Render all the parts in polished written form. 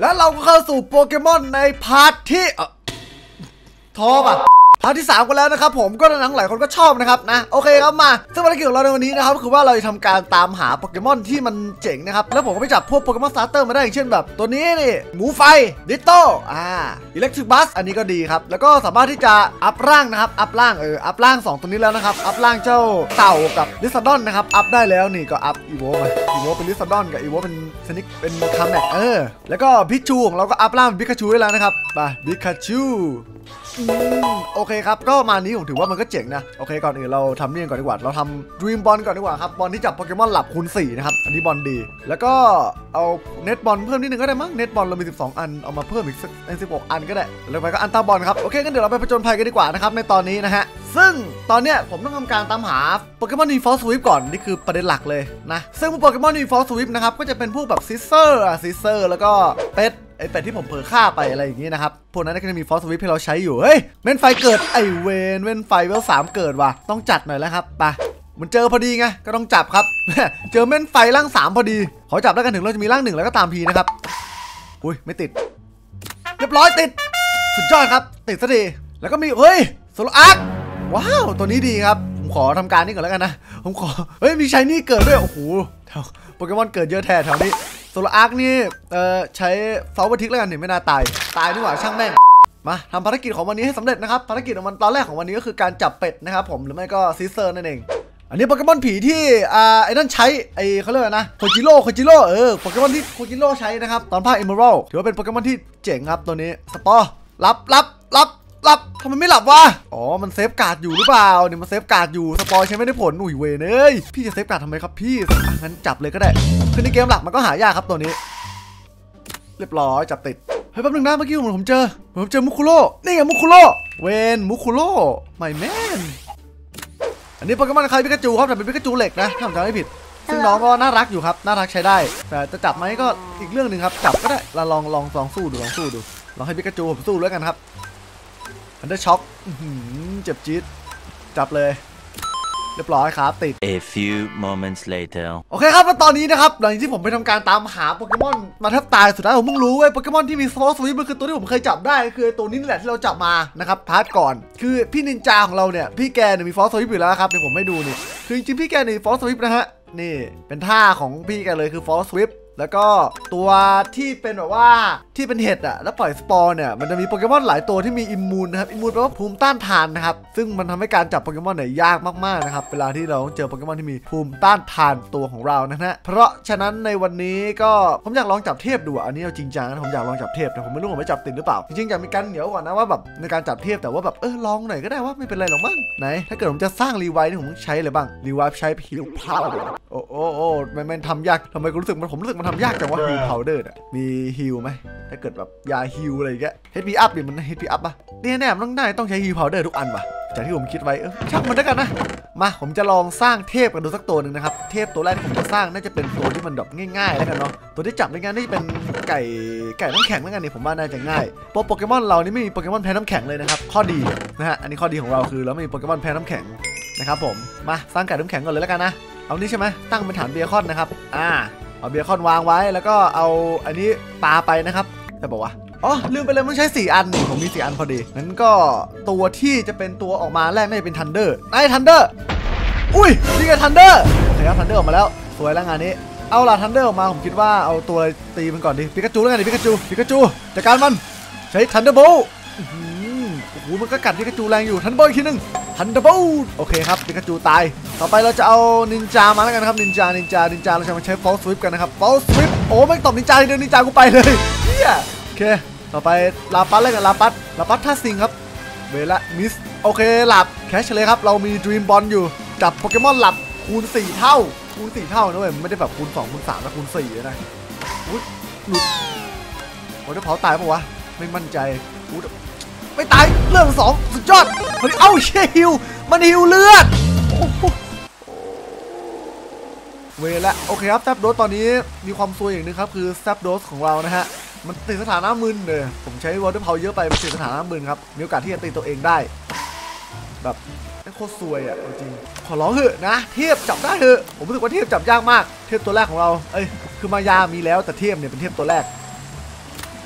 แล้วเราก็เข้าสู่โปเกมอนในพาร์ทที่ท้อป่ะพาร์ทที่3กันแล้วนะครับผมก็หลายคนก็ชอบนะครับนะโอเคครับมาซึ่งภารกิจของเราในวันนี้นะครับคือว่าเราจะทำการตามหาโปเกมอนที่มันเจ๋งนะครับแล้วผมก็ไปจับพวกโปเกมอนสตาร์เตอร์มาได้อย่างเช่นแบบตัวนี้นี่หมูไฟดิโต้อิเล็กทริกบัสอันนี้ก็ดีครับแล้วก็สามารถที่จะอัพร่างนะครับอัพร่าง2ตัวนี้แล้วนะครับอัพร่างเจ้าเต่ากับลิซาดอนนะครับอัพได้แล้วนี่ก็อัพอีโวมาอีโวเป็นลิซาดอนกับอีโวเป็นสนิกเป็นคาแม็กแล้วก็พิชูของเราก็อัพร่างพิกาชูได้แล้วนะครับไปพิกาชูโอเคครับก็มานี้ผมถือว่ามันก็เจ๋งนะโอเคก่อนอื่นเราทำนี่ก่อนดีกว่าเราทำดรีมบอลก่อนดีกว่าครับบอลที่จับโปเกมอนหลับคูณ4นะครับอันนี้บอลดีแล้วก็เอาเน็ตบอลเพิ่มนิดนึงก็ได้มั้งเน็ตบอลเรามี12อันเอามาเพิ่มอีกสัก16อันก็ได้แล้วไปก็อันตาบอลครับโอเคงั้นเดี๋ยวเราไปผจญภัยกันดีกว่านะครับในตอนนี้นะฮะซึ่งตอนเนี้ยผมต้องทำการตามหาโปเกมอนนีฟอสสวิปก่อนนี่คือประเด็นหลักเลยนะซึ่งโปเกมอนนีฟอสสวิปนะครับก็จะเป็นพวกแบบซิสเซอร์แล้วก็เป็ดไอเป็ดที่ผมเผลอฆ่าไปอะไรอย่างนี้นะครับพวกนั้นก็จะมีฟอสสวิปให้เราใช้อยู่เฮ้ยเว้นไฟเกิดไอเว้นไฟเวล3เกิดว่ะต้องจัดหน่อยแล้วครับไปมันเจอพอดีไงก็ต้องจับครับ เจอเม่นไฟร่าง3พอดีขอจับแล้วกันถึงเราจะมีร่าง1แล้วก็ตามพีนะครับอุ้ยไม่ติดเรียบร้อยติดสุดยอดครับติดซะดีแล้วก็มีเฮ้ยโซโลอาร์คว้าวตัวนี้ดีครับผมขอทำการนี่ก่อนแล้วกันนะผมขอเฮ้ยมีชายนี่เกิดด้วยโอ้โหโปเกมอนเกิดเยอะแท้แถวนี้โซโลอาร์คนี่ใช้เฟลเวอร์ทิกแล้วกันเห็นไม่น่าตายดีกว่าช่างแม่งมาทำภารกิจของวันนี้ให้สำเร็จนะครับภารกิจของมันตอนแรกของวันนี้ก็คือการจับเป็ดนะครับผมหรือไม่ก็ซิสเซอร์นั่นเองอันนี้โปเกมอนผีที่ไอ้นั่นใช้ไอ้เขาเรียกนะโคจิโร่โปเกมอนที่โคจิโร่ใช้นะครับตอนภาคอิมเมอรัลถือว่าเป็นโปเกมอนที่เจ๋งครับตัวนี้สปอร์รับทำไมไม่หลับวะอ๋อมันเซฟการ์ดอยู่หรือเปล่าเนี่ยมันเซฟการ์ดอยู่สปอยใช้ไม่ได้ผลหนุ่ยเวเนยพี่จะเซฟการ์ดทำไมครับพี่งั้นจับเลยก็ได้คือในเกมหลักมันก็หายากครับตัวนี้เรียบร้อยจับติดเฮ้ยแป๊บนึงนะเมื่อกี้ผมเจอมุคุโร่นี่ไงมุคุโร่เวนมุคุโร่ไม่แม่นอันนี้โปเกมอนใครพิกาจูครับแต่เป็นพิกาจูเหล็กนะถ้าผมจำไม่ผิดซึ่งน้องก็น่ารักอยู่ครับน่ารักใช้ได้แต่จะจับไหมก็อีกเรื่องหนึ่งครับจับก็ได้เราลองสู้ดูลองให้พิกาจูผมสู้ด้วยกันครับอันเดอร์ช็อคเจ็บจี๊ดจับเลยเรียบร้อยครับติด A few moments later โอเคครับตอนนี้นะครับหลังที่ผมไปทำการตามหาโปเกมอนมาแทบตายสุดท้ายผมเพิ่งรู้ว่าโปเกมอนที่มีฟอสสวิปมันคือตัวที่ผมเคยจับได้คือตัวนี้นี่แหละที่เราจับมานะครับพาร์ทก่อนคือพี่นินจาของเราเนี่ยพี่แกเนี่ยมีฟอสสวิปอยู่แล้วครับเดี๋ยวผมให้ดูนี่คือจริงๆพี่แกเนี่ยมีฟอสสวิปนะฮะนี่เป็นท่าของพี่แกเลยคือฟอสสวิปแล้วก็ตัวที่เป็นแบบว่าที่เป็นเห็ดอะแล้วปล่อยสปอร์เนี่ยมันจะมีโปเกมอนหลายตัวที่มีอิมมูนนะครับอิมมูนแปลว่าภูมิต้านทานนะครับซึ่งมันทำให้การจับโปเกมอนเนี่ยยากมากๆนะครับเวลาที่เราเจอโปเกมอนที่มีภูมิต้านทานตัวของเรานะฮะเพราะฉะนั้นในวันนี้ก็ผมอยากลองจับเทพดูอันนี้เอาจริงจังนะผมอยากลองจับเทพแต่ผมไม่รู้ผมไม่จับติดหรือเปล่าจริงๆอยากมีการเหนียวก่อนนะว่าแบบในการจับเทพแต่ว่าแบบลองหน่อยก็ได้ว่าไม่เป็นไรหรอกมั้งไหนถ้าเกิดผมจะสร้างรีไวท์นี่ผมใช้อะไรบ้างรีไวท์ใช้ฮิลพาวโอ้มันทำยากทำไมผมรู้สึกมันทำยากจังวะฮิลพาวเดอร์มีฮิลไหมถ้าเกิดแบบยาฮิลอะไรอย่างเงี้ย HP up ดิมัน HP up ป่ะเนี่ยต้องใช้ฮิลพาวเดอร์ทุกอันว่ะจากที่ผมคิดไว้ช่างมันแล้วกันนะมาผมจะลองสร้างเทพกันดูสักตัวหนึ่งนะครับเทพตัวแรกที่ผมจะสร้างน่าจะเป็นตัวที่มันแบบง่ายๆแล้วกันเนาะตัวที่จับในงานนี่เป็นไก่น้ำแข็งแล้วกันนี่ผมว่าน่าจะง่ายเพราะโปเกมอนเรานี่ไม่มีโปเกมอนแพ้น้ำแข็งเลยนะครับข้อดีนะฮะอันนี้ข้อดีของเราคือเราไม่มีโปเกมอนแพ้น้ำแข็งนะครับผมมาสร้างไก่น้ำแข็งก่อนเลยแล้วกันนะเอานี่ใช่ไหมตั้งเป็นฐานเบคอนนะครับเอาเบคอนวางไว้แล้วก็เอาอันนี้ปาไปนะครับแต่บอกว่าอ๋อลืมไปเลยมันใช้4อันนี่ผมมี4อันพอดีงั้นก็ตัวที่จะเป็นตัวออกมาแรกน่าจะเป็นทันเดอร์ทันเดอร์อุ้ยนี่ไงทันเดอร์โอเคครับทันเดอร์ออกมาแล้วสวยแล้วงานนี้เอาล่ะทันเดอร์ออกมาผมคิดว่าเอาตัวตีมันก่อนดิปิกาจูแล้วกันดิปิกาจูจัดการมันใช้ทันเดอร์โบว์โอ้โหมันก็กัดปิกาจูแรงอยู่ทันเดอร์โบว์อีกทีนึงทันเดอร์โบว์โอเคครับปิกาจูตายต่อไปเราจะเอานินจามาแล้วกันครับนินจาเราจะมาใช้ฟอลสวิปกันนะครับฟอลสวิปโอ้ไม่ตบนินจาเดียวนินจากูไปเลยเฮียโอเคต่อไปลาปัสเลยกันลาปัสท่าสิงครับเวลามิสโอเคหลับแคชเลยครับเรามีดรีมบอลอยู่จับโปเกมอนหลับคูณ4เท่านะเว้ยไม่ได้แบบคูณ2คูณ3นะคูณ4นะอุ้ยหลุดโอ้ยจะเผาตายปะวะไม่มั่นใจไม่ตายเรื่อง2สุดยอดมันเอ้าเชี่ยฮิวมันฮิวเลือดเวลาโอเคครับแซปโดสตอนนี้มีความซวยอย่างนึงครับคือแซปโดสของเรานะฮะมันติดสถานะมึนเลยผมใช้วอเตอร์พาวเยอะไปมันติดสถานะมึนครับมีโอกาสที่จะตีตัวเองได้แบบโคตรซวยอ่ะจริงขอร้องเถอะนะเทพจับได้เถอะผมรู้สึกว่าเทพจับยากมากเทพตัวแรกของเราคือมายามีแล้วแต่เทพเนี่ยเป็นเทพตัวแรก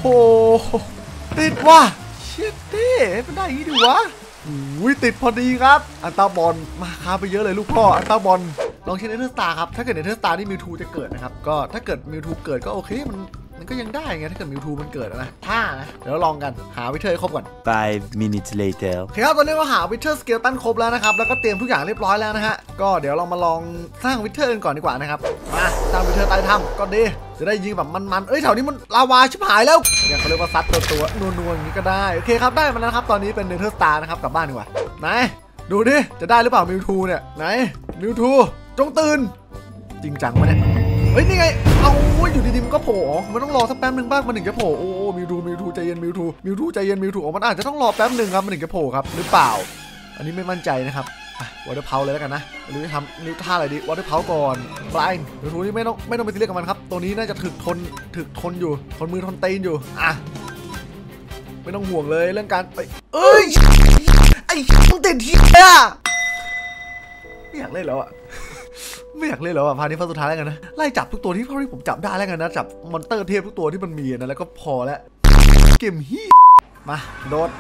โหติดว่ะเชิดดิมันได้อย่างนี้ดิวะอุ้ยติดพอดีครับอันตาบอลมาค้าไปเยอะเลยลูกพ่ออันตาบอลลองเช็คเนเธอร์สตาร์ครับถ้าเกิดเนเธอร์สตาร์นี่มิวทูจะเกิดนะครับก็ถ้าเกิดมิวทูเกิดก็โอเคมันก็ยังได้ไงถ้าเกิดมิวทูมันเกิดนะถ้านะเดี๋ยวลองกันหาวิเทอร์ครบก่อน 5 minutes later โอเคครับตอนนี้เราหาวิเทอร์สเกลตันครบแล้วนะครับแล้วก็เตรียมทุกอย่างเรียบร้อยแล้วนะฮะก็เดี๋ยวเรามาลองสร้างวิเทอร์กันก่อนดีกว่านะครับมาสร้างวิเทอร์ใต้ถ้ำก็ดีจะได้ยิงแบบมันๆแถวนี้มันลาวาชิบหายแล้วเนี่ยเขาเรียกว่าซัดตัวนัวๆอย่างนี้ก็ได้โอเคครับได้มาแล้วครับตอนนี้เป็นเนเธอร์สตาร์นะครับกลับบ้านดีกว่าไหนดูดิจะได้หรือเปล่ามิวทูเนี่ยไหนมิวทูจงตื่นจริงจังวะเนี่ยเฮ้ยนี่ไงเอาอยู่ดีๆมันก็โผล่มันต้องรอสักแป๊บนึงบ้างมันถึงจะโผล่โอ้มิวทูใจเย็นมิวทูใจเย็นมิวทูมันอาจจะต้องรอแป๊บนึงครับมันถึงจะโผล่ครับหรือเปล่าอันนี้ไม่มั่นใจนะครับวอเตอร์เพาเลยแล้วกันนะหรือทำนิ้วท่าอะไรดีวอเตอร์เพาก่อนบลายมิวทูนี่ไม่ต้องไปซีเรียสกับมันครับตัวนี้น่าจะถึกทนอยู่ทนมือทนตีนอยู่ไม่ต้องห่วงเลยเรื่องการเอ้ยไอ้มึงติดเหี้ยไม่อยากเล่นแล้วอะไม่อยากเล่นแล้วอ่ะพานี้ฟังสุดท้ายแล้วกันนะไล่จับทุกตัวที่ผมจับได้แล้วกันนะจับมอนเตอร์เทพทุกตัวที่มันมีนะแล้วก็พอแล้วเกมฮีมาโดด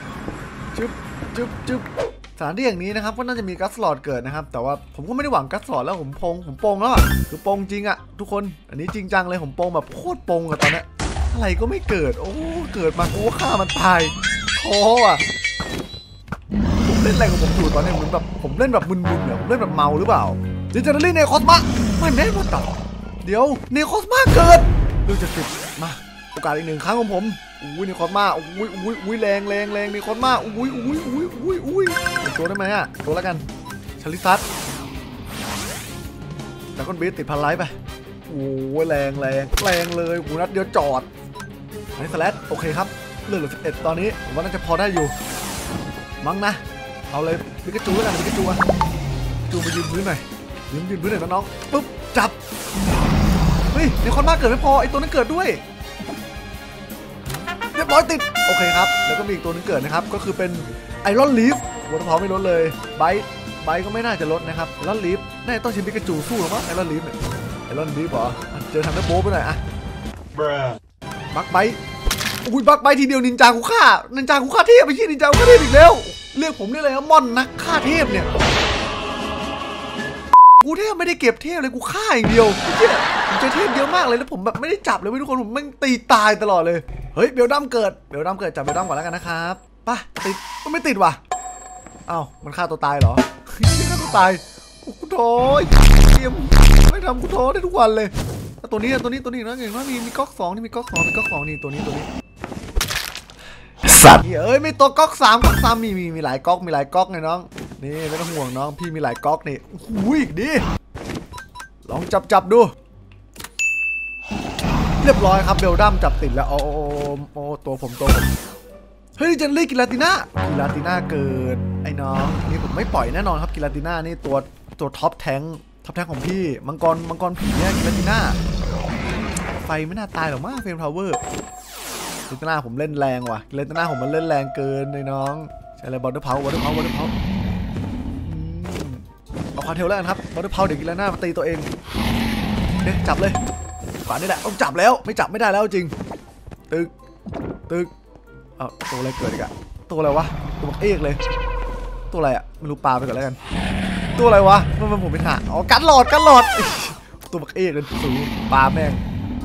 จึ๊บสถานที่อย่างนี้นะครับก็น่าจะมีกัสลอดเกิดนะครับแต่ว่าผมก็ไม่ได้หวังกัสลอดแล้วผมปงแล้วคือปงจริงอ่ะทุกคนอันนี้จริงจังเลยผมปงแบบโคตรปงอะตอนนี้อะไรก็ไม่เกิดโอ้เกิดมาโอ้ฆ่ามันตายคออ่ะผมเล่นอะไรของผมอยู่ตอนนี้เหมือนแบบผมเล่นแบบมึนๆเนี่ยผมเล่นแบบเมาหรือเปล่าดิจิทัลลี่เนคอสมาไม่แน่หมดต่อเดี๋ยวเนคอสมาเกิดดูจะติดมาโอกาสอีกหนึ่งครั้งของผมเนคอสมาแรงเนคอสมาตัวได้ไหมอะตัวแล้วกันชลิซัสแล้วก็เบสติดพันไลท์ไปแรงเลยนัดเดียวจอดอันนี้สแลชโอเคครับเลือดเหลือ11ตอนนี้ผมว่าน่าจะพอได้อยู่มั้งนะเอาเลยปิกาจูแล้วกันปิกาจูมายืนพื้นหน่อยยืนพื้นหน่อยน้องปุ๊บจับเฮ้ยในคอนมาเกิดไม่พอไอตัวนั้นเกิดด้วยเรียบร้อยติดโอเคครับแล้วก็มีอีกตัวนึงเกิดนะครับก็คือเป็นไอรอนลีฟวอเตอร์พาวไม่ลดเลยไบก็ไม่น่าจะลดนะครับไอรอนลีฟน่าจะต้องชิมปิกาจูสู้หรือมั้งไอรอนลีฟเนี่ยไอรอนลีฟเหรอเจอทำได้โบ๊ไปหน่อยอะบักไบบักไบทีเดียวนินจากูฆ่าเทพไปชี้นินจากูฆ่าเทพอีกแล้วเรียกผมเรียกอะไรนะม่อนนักฆ่าเทพเนี่ยกูเทพไม่ได้เก็บเทพเลยกูฆ่าอย่างเดียวผมเจอเทพเยอะมากเลยแล้วผมแบบไม่ได้จับเลยทุกคนผมไม่ตีตายตลอดเลยเฮ้ยเบลดัมเกิดจับเบลดัมก่อนแล้วกันนะครับไปติดก็ไม่ติดว่ะอ้าวมันฆ่าตัวตายเหรอฆ่าตัวตายกูท้อเกมไม่ทำกูท้อได้ทุกวันเลยตัวนี้นะเห็นว่ามีก๊อก2นี่มีก๊อก2นี่ตัวนี้สัตว์เอ้ยไม่ตัวก๊อก3มีหลายก๊อกไงน้องนี่ไม่ต้องห่วงน้องพี่มีหลายก๊อกนี่อุ้ยดิลองจับดูเรียบร้อยครับเบลดัมจับติดแล้วโอ้ตัวผมเฮ้ยเจนลี่กิลาติน่าเกิดไอ้น้องนี่ผมไม่ปล่อยแน่นอนครับกิลาติน่านี่ตัวท็อปแทงของพี่มังกรผีเนี่ยกิลาติน่าไฟไม่น่าตายหรอกมั้งเฟรมทาวเวอร์กิลาติน่าผมเล่นแรงว่ะกิลาติน่าผมมันเล่นแรงเกินเลยน้องใช่เลยบอลเดอร์เพาเอาคาเทลแล้วกันครับบอลเดอร์เพาเดี๋ยวกิลาติน่ามาตีตัวเองเนี่ยจับเลยก่อนนี่แหละต้องจับแล้วไม่จับไม่ได้แล้วจริงตึกเอาตัวอะไรเกิดอีกอะตัวอะไรวะตัวบักเอกเลยตัวอะไรอะไม่รู้ปลาไปก่อนแล้วกันตัวอะไรวะมันผมเป็นหากันหลอดตัวบักเอกเลยสูปลาแม่ง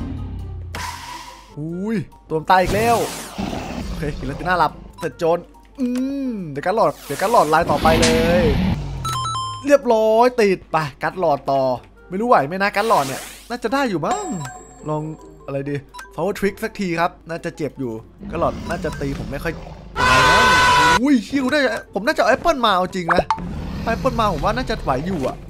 อุ้ยตัวตายอีกแล้วโอเคกินแล้วตีหน้าหลับเสร็จโจรเดี๋ยวกันหลอดลายต่อไปเลยเรียบร้อยติดไปกัดหลอดต่อไม่รู้ไหวไหมนะกัดหลอดเนี่ยน่าจะได้อยู่บ้างลองอะไรดีpower trick สักทีครับน่าจะเจ็บอยู่กัดหลอดน่าจะตีผมไม่ค่อยตายแล้วอุ้ยคิวได้ผมน่าจะเอาแอปเปิลมาเอาจริงนะแอปเปิลมาผมว่าน่าจะไหวอยู่อะ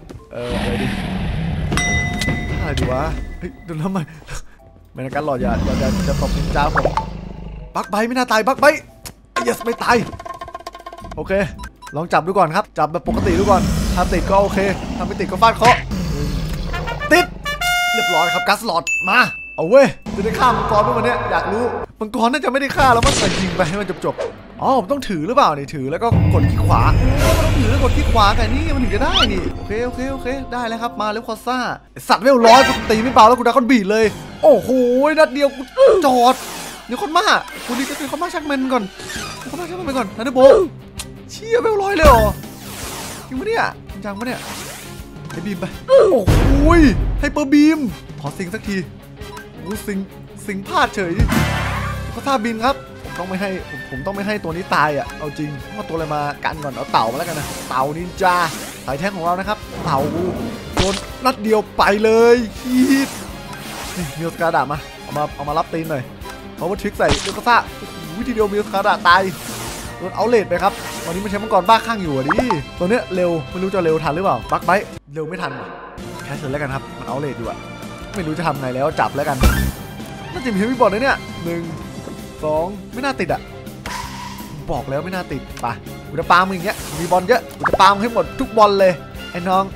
อะไรดีวะเฮ้ยดูทำไมไม่นะกัดหลอดอย่าตบนินจาผมบักไบไม่น่าตายบักไบyes ไม่ตายโอเคลองจับดูก่อนครับจับแบบปกติดูก่อนถ้าติดก็โอเคถ้าไม่ติดก็ฟาดเคาะติดเรียบร้อยครับกัสลอดมาเอาเว้ยจะได้ฆ่ามังกรด้วยวันนี้อยากรู้มังกรน่าจะไม่ได้ฆ่าแล้วมันจะยิงไปให้มันจบอ๋อผมต้องถือหรือเปล่านี่ถือแล้วก็กดที่ขวามันต้องถือแล้วกดที่ขวาไงนี่มันถึงจะได้นี่โอเคได้แล้วครับมาแล้วคอซ่าสัตว์เวลร้อยตีไม่เบาแล้วกูดักคอนบีดเลยโอ้โหนัดเดียวกูจอดเดี๋ยวคนมาคุณนี่ก็คือคนมาชักมันก่อนคนมาชักมันไปก่อนทันเดอร์โบเชี่ยเวล100เลยเหรอจริงปะเนี่ยจังปะเนี่ยให้บีมไปโอ้โหให้เปอร์บีมขอซิงสักทีโอ้ซิงพลาดเฉยเขาท่าบินครับผมต้องไม่ให้ตัวนี้ตายอ่ะเอาจริงว่าตัวอะไรมากันก่อนเอาเต่ามาแล้วกันนะเต่านินจาสายแท้งของเรานะครับเต่าโดนนัดเดียวไปเลยฮีทนี่มีสกาดามาเอามารับตีนหน่อยเขาว่าทริกใส่ลูกกระซ่าวิธีเดียวมีสกาดาตายโดนเอาเลดไปครับวันนี้มันใช้มังกรบ้าข้างอยู่อ่ะดิตัวเนี้ยเร็วไม่รู้จะเร็วทันหรือเปล่าบักไบเร็วไม่ทันแค่เฉยแล้วกันครับมันเอาเลดอยู่อ่ะไม่รู้จะทำไงแล้วจับแล้วกันน่าจะมีเฮฟวี่บอลเลยเนี่ย1 2ไม่น่าติดอ่ะบอกแล้วไม่น่าติดไปกูจะปามึงอย่างเงี้ยมีบอลเยอะกูจะปามึงให้หมดทุกบอลเลยไอ้น้อง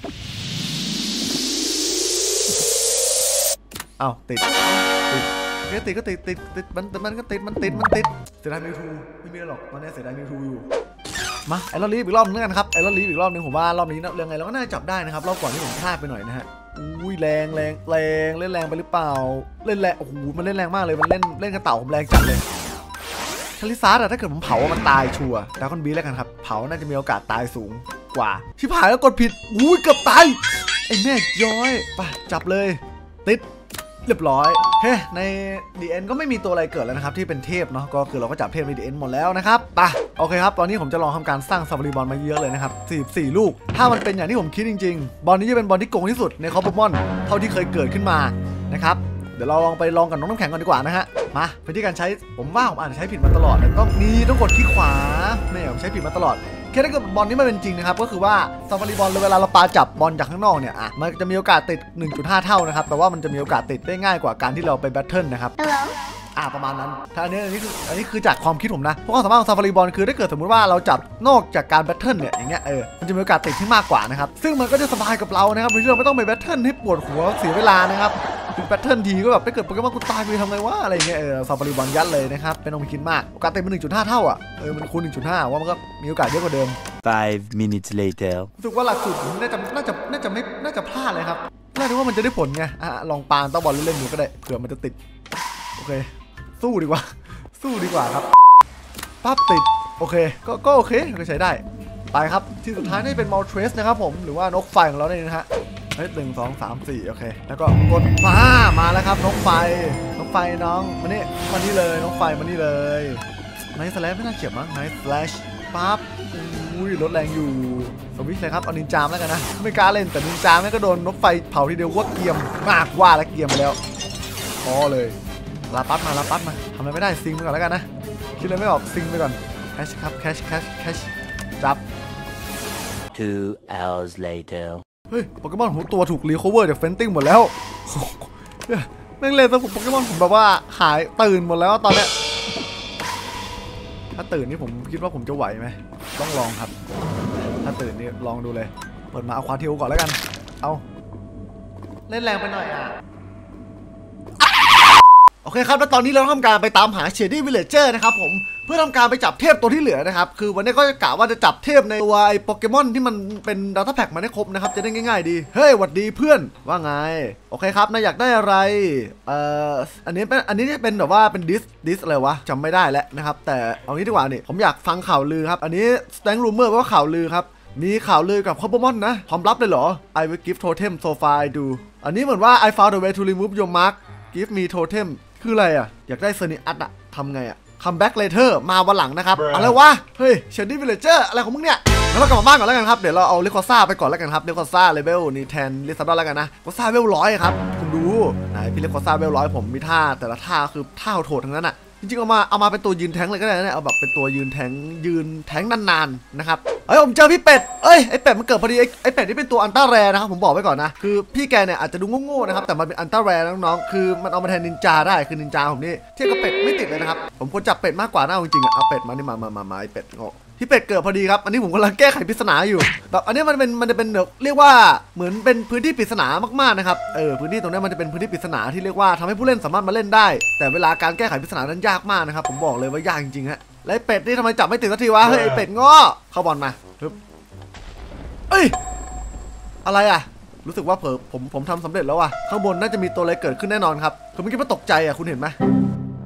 อ้าวติดก็ติดมันก็ติดเสียดายมิวทูไม่มีหรอกตอนนี้เสียดายมิวทูอยู่มาไอ้รอบนี้อีกรอบนึงกันครับไอ้รอบนี้อีกรอบนึงผมว่ารอบนี้เรื่องไงเราก็น่าจะจับได้นะครับรอบก่อนที่ผมพลาดไปหน่อยนะฮะอุ้ยแรงเล่นแรงไปหรือเปล่าเล่นแรงโอ้โหมันเล่นแรงมากเลยมันเล่นกระเต่าผมแรงจัดเลยชลิซาร์ถ้าเกิดผมเผามันตายชัวร์ดราก้อนบีแล้วกันครับเผาน่าจะมีโอกาสตายสูงกว่าชิบหายแล้วกดผิดอุ้ยเกือบตายไอ้แม่ย้อยไปจับเลยติดเรียบร้อยเฮ้ใน DN ก็ไม่มีตัวอะไรเกิดแล้วนะครับที่เป็นเทพเนาะก็คือเราก็จับเทพใน DN หมดแล้วนะครับไปโอเคครับตอนนี้ผมจะลองทำการสร้างซาฟารีบอลมาเยอะเลยนะครับ44ลูกถ้ามันเป็นอย่างที่ผมคิดจริงๆบอลนี้จะเป็นบอลที่โกงที่สุดในคอปเปอร์มอนเท่าที่เคยเกิดขึ้นมานะครับเดี๋ยวเราลองกับน้องน้ำแข็งก่อนดีกว่านะฮะมาวิธีการใช้ผมว่าผมอาจจะใช้ผิดมาตลอดต้องกดที่ขวาไม่ผมใช้ผิดมาตลอดแค่ถ้าเกิดบอลนี้มันเป็นจริงนะครับก็คือว่าซาฟารีบอลเวลาเราปาจับบอลจากข้างนอกเนี่ยมันจะมีโอกาสติด 1.5 เท่านะครับแปลว่ามันจะมีโอกาสติดได้ง่ายกว่าการที่เราไปแบทเทิลนะครับประมาณนั้นถ้าอันนี้คือจากความคิดผมนะเพราะความสามารถของซาฟารีบอลคือถ้าเกิดสมมติว่าเราจับนอกจากการแบทเทิลเนี่ยอย่างเงี้ยมันจะมีโอกาสติดที่มากกว่านะครับซึ่งมันก็จะสบายกับเรานะครับโดยที่เราไม่ต้องไปแบทเทิลให้ปวดหัวเสียเวลานะครับแบทเทิลทีก็แบบถ้าเกิดโปเกมอนกูตายไปทำไงวะอะไรเงี้ยซาฟารีบอลยัดเลยนะครับเป็นองค์คิดมากโอกาสติดมัน 1.5 เท่ามันคูณ 1.5 ว่ามันก็มีโอกาสเยอะกว่าเดิม 5 minutes later รู้สึกว่าหลักสูตรผมน่าจะพลาดเลยครับน่าจะว่ามันจะได้ผลไงลองปาต้าบอลเล่นๆดูก็ได้เผื่อมันจะติดโอเคสู้ดีกว่าครับปั๊บติดโอเคก็โอเคก็ใช้ได้ไปครับที่สุดท้ายนี่เป็นมัลเทรสนะครับผมหรือว่านกไฟของเราเนี่ยนะฮะ1 2 3 4โอเคแล้วก็กดมาแล้วครับนกไฟน้องมานี่เลยนกไฟมานี่เลยไนท์สแลชไม่น่าเจ็บมั้งไนท์สแลชปั๊บอุ้ยรถแรงอยู่สวิชเลยครับเอานินจามแล้วกันนะไม่กล้าเล่นแต่นินจามก็โดนนกไฟเผาทีเดียวว่าเกียมมากว่าแล้วเกียมแล้วพอเลยลาปัดมาทำอะไรไม่ได้ซิงไปก่อนแล้วกันนะคิดอะไรไม่ออกซิงไปก่อนแคชครับแคชจับ 2 hours later เฮ้ยโปเกมอนผมตัวถูกรีคอเวอร์จากเฟนติ้งหมดแล้วแม่งเลยสมุดโปเกมอนผมแบบว่าหายตื่นหมดแล้วตอนเนี้ยถ้าตื่นนี่ผมคิดว่าผมจะไหวไหมต้องลองครับถ้าตื่นนี่ลองดูเลยเปิดมาเอาควาเทลก่อนแล้วกันเอาเล่นแรงไปหน่อยโอเคครับแล้วตอนนี้เราทำการไปตามหาเชดดี้วิลเลจเจอร์นะครับผมเพื่อทำการไปจับเทพตัวที่เหลือนะครับคือวันนี้ก็จะกะว่าจะจับเทพในตัวไอ้โปเกมอนที่มันเป็นดาต้าแพ็กมาได้ครบนะครับจะได้ง่ายๆดีเฮ้ยหวัดดีเพื่อนว่าไงโอเคครับนายอยากได้อะไรอันนี้เป็นแบบว่าเป็นดิสอะไรวะจำไม่ได้แล้วนะครับแต่เอางี้ดีกว่านี่ผมอยากฟังข่าวลือครับอันนี้ Stank Rumor ว่าข่าวลือครับมีข่าวลือกับโปเกมอนนะความลับเลยเหรอ I will give totem so far I do อันนี้เหมือนว่า I found a way to remove your mark give me totem คืออะไรอยากได้เซนิอัตทำไงComeback later มาวันหลังนะครับอะไรวะเฮ้ยเชนดี้วิลเลจเจอร์อะไรของมึงเนี่ยงั้นเรากลับมาบ้านก่อนแล้วกันครับเดี๋ยวเราเอาเลโคซ่าไปก่อนแล้วกันครับเลโคซ่าเลเวลนี่แทนลิซาดอนแล้วกันนะเลโคซ่าเลเวล100ครับคุณดูไหนพี่เลโคซ่าเลเวล100ผมมีท่าแต่ละท่าคือท่าโหดทั้งนั้นจริงๆเอามาเป็นตัวยืนแทงเลยก็ได้นะเอาแบบเป็นตัวยืนแทงนานๆนะครับผมเจอพี่เป็ดไอเป็ดมันเกิดพอดีไอเป็ดนี่เป็นตัวอันต้าแรนะครับผมบอกไว้ก่อนนะคือพี่แกเนี่ยอาจจะดูโง่ๆนะครับแต่มันเป็นอันต้าแรน้องๆคือมันเอามาแทนนินจาได้คือนินจาผมนี่เทียบกับเป็ดไม่ติดเลยนะครับผมควรจับเป็ดมากกว่าน่าจริงๆเอาเป็ดมานี่มาไอเป็ดพี่เป็ดเกิดพอดีครับอันนี้ผมกำลังแก้ไขปริศนาอยู่แบบอันนี้มันจะเป็นเรียกว่าเหมือนเป็นพื้นที่ปริศนามากๆนะครับพื้นที่ตรงนี้มันจะเป็นพื้นที่ปริศนาที่เรียกว่าทำให้ผู้เล่นสามารถมาเล่นได้แต่เวลาการแก้ไขปริศนานั้นยากมากนะครับผมบอกเลยว่ายากจริงๆฮะแล้วไอ้เป็ดนี่ทำไมจับไม่ติดสักทีวะเฮ้ยไอ้เป็ดง้อเข้าบอลมาอะไรรู้สึกว่าผมทำสำเร็จแล้วข้างบนน่าจะมีตัวอะไรเกิดขึ้นแน่นอนครับคือเมื่อกี้มันตกใจคุณเห็นไหม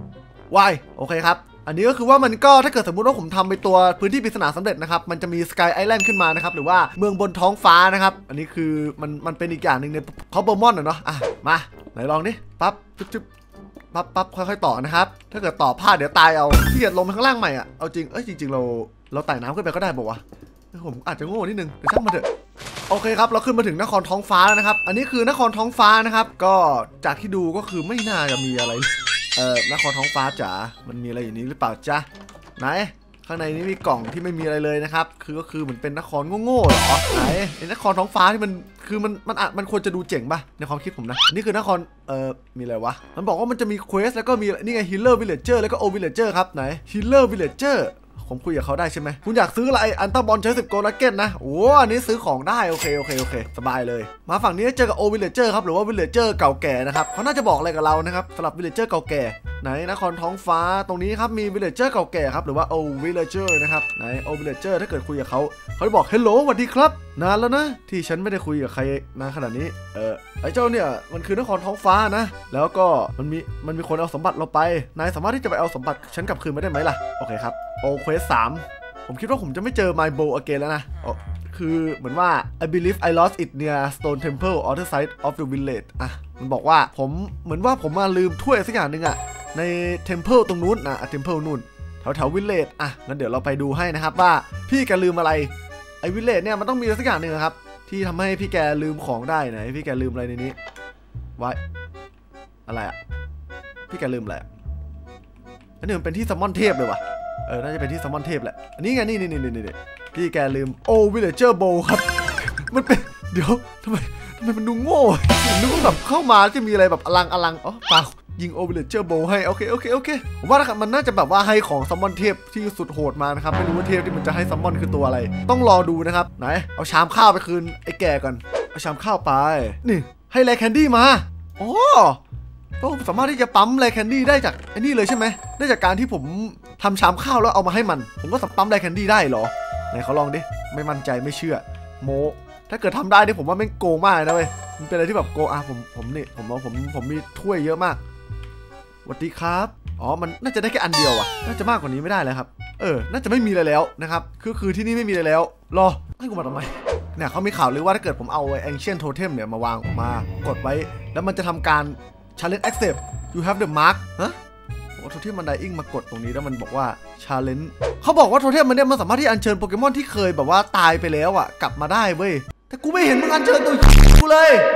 วายโอเคครับอันนี้ก็คือว่ามันก็ถ้าเกิดสมมุติว่าผมทำไปตัวพื้นที่ปริศนาสำเร็จนะครับมันจะมีสกายไอแลนด์ขึ้นมานะครับหรือว่าเมืองบนท้องฟ้านะครับอันนี้คือมันเป็นอีกอย่างหนึ่งในพาวเวอร์มอนเนาะมาไหนลองดิปั๊บจุ๊บปั๊บค่อยๆต่อนะครับถ้าเกิดต่อพลาดเดี๋ยวตายเอาที่เกียจลงไปข้างล่างใหม่อ่ะเอาจริงจริงเราไต่น้ำขึ้นไปก็ได้บอกว่าผมอาจจะโง่นิดนึงแต่ช่างมันเถอะโอเคครับเราขึ้นมาถึงนครท้องฟ้าแล้วนะครับอันนี้คือนครท้องฟ้านะครับก็จากที่ดูก็คือไม่น่าจะมีอะไรนครท้องฟ้าจ๋ามันมีอะไรอยู่นี้หรือเปล่าจ๊ะไหนข้างในนี้มีกล่องที่ไม่มีอะไรเลยนะครับก็คือเหมือนเป็นนครโง่ๆเหรอไหนไอ้นครท้องฟ้าที่มันคือมันควรจะดูเจ๋งป่ะในความคิดผมนะนี่คือนครมีอะไรวะมันบอกว่ามันจะมีเควสแล้วก็มีนี่ไงฮิลเลอร์วิลเลจเจอร์แล้วก็โอวิลเลจเจอร์ครับไหนฮิลเลอร์วิลเลจเจอร์ผมคุยกับเขาได้ใช่ไหมคุณอยากซื้ออะไรอันต้าบอลใช้10โกลลักเก็ตนะโอ้อันนี้ซื้อของได้โอเคสบายเลยมาฝั่งนี้เจอกับโอวิลเลจเจอร์ครับหรือว่าวิลเลจเจอร์เก่าแก่นะครับเขาน่าจะบอกอะไรกับเรานะครับสำหรับวิลเลจเจอร์เก่าแก่ไหนนครท้องฟ้าตรงนี้ครับมีวิลเลจเจอร์เก่าแก่ครับหรือว่าโอวิลเลจเจอร์นะครับไหนโอวิลเลจเจอร์ถ้าเกิดคุยกับเขาจะบอกเฮลโหลสวัสดีครับนานแล้วนะที่ฉันไม่ได้คุยกับใครนานขนาดนี้ไอ้เจ้าเนี่ยมันคือนครท้องฟ้านะแล้วก็มันมีคนเอาสมบัติเราไปนายสามารถที่จะไปเอาสมบัติฉันกลับคืนมาได้ไหมล่ะโอเคครับโอเควส3ผมคิดว่าผมจะไม่เจอ My Bow again แล้วนะคือเหมือนว่า I believe I lost it near Stone Temple on the side of the village มันบอกว่าผมเหมือนว่าผมมาลืมถ้วยสักอย่างหนึ่งใน Temple ตรงนู้นTemple นู่นแถว Village งั้นเดี๋ยวเราไปดูให้นะครับว่าพี่แกลืมอะไรไอ้ Village เนี่ยมันต้องมีสักอย่างหนึ่งครับที่ทำให้พี่แกลืมของได้ไหนพี่แกลืมอะไรในนี้ไว้อะไรพี่แกลืมอะไรอันนี้มันเป็นที่ซัมมอนเทพเลยว่ะน่าจะเป็นที่ซัมมอนเทพแหละอันนี้ไงนี่พี่แกลืมโอวิลเลจเจอร์โบครับมันเป็นเดี๋ยวทำไมมันดูโง่นึกว่าแบบเข้ามาจะมีอะไรแบบอลังเปล่ายิงโอวิลเลจเจอร์โบให้โอเคผมว่ามันน่าจะแบบว่าให้ของซัมมอนเทพที่สุดโหดมานะครับไม่รู้ว่าเทพที่มันจะให้ซัมมอนคือตัวอะไรต้องรอดูนะครับไหนเอาชามข้าวไปคืนไอ้แก่ก่อนเอาชามข้าวไปนี่ให้แลแคนดี้มาโอ้ผมสามารถที่จะปั๊มแลแคนดี้ได้จากไอ้นี่เลยใช่ไหมได้จากการที่ผมทำชามข้าวแล้วเอามาให้มันผมก็ปั๊มแลแคนดี้ได้เหรอไหนเขาลองดิไม่มั่นใจไม่เชื่อโมถ้าเกิดทำได้นี่ผมว่าไม่โกงมากนะเว้ยมันเป็นอะไรที่แบบโกงผมมีถ้วยเยอะมากสวัสดีครับมันน่าจะได้แค่อันเดียวน่าจะมากกว่านี้ไม่ได้แล้วครับน่าจะไม่มีอะไรแล้วนะครับคือที่นี่ไม่มีอะไรแล้วรอให้กูมาทำไมเนี่ยเขามีข่าวหรือว่าถ้าเกิดผมเอาไอ้ Ancient Totem เนี่ยมาวางออกมากดไว้แล้วมันจะทำการ Challenge Accept you have the mark โทเทมมันไดอิงมากดตรงนี้แล้วมันบอกว่า Challenge เขาบอกว่าโทเทมมันเนี่ยมันสามารถที่อัญเชิญโปเกมอนที่เคยแบบว่าตายไปแล้วกลับมาได้เว้ยแต่กูไม่เห็นมึงอัญเชิญตัวกูเลย